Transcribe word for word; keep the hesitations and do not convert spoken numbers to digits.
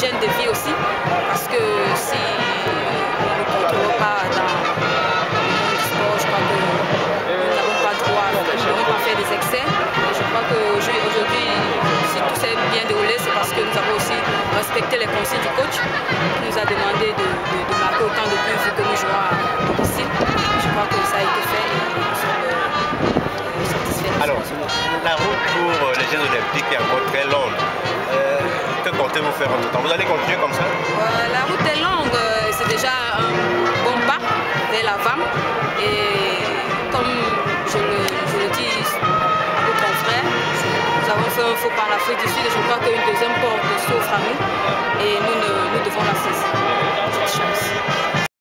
l'hygiène de vie aussi, parce que si on ne contrôle pas dans le sport, je crois que nous n'avons pas droit, nous ne devons pas faire des excès. Et je crois qu'aujourd'hui, si tout s'est bien déroulé, c'est parce que nous avons aussi respecté les consignes du coach, qui nous a demandé de, de, de marquer autant de buts vu que nous jouons à domicile. Je crois que ça a été fait et nous sommes euh, satisfaits. Alors, la route pour les Jeux Olympiques est encore très longue. Euh, que comptez-vous faire en tout temps? Vous allez continuer comme ça? euh, La route est longue, c'est déjà un bon pas vers l'avant. Et comme je le, je le dis à vos confrères, nous avons fait un faux pas en Afrique du Sud et je crois qu'une deuxième porte s'offre à nous et nous, ne, nous devons la saisir, cette chance.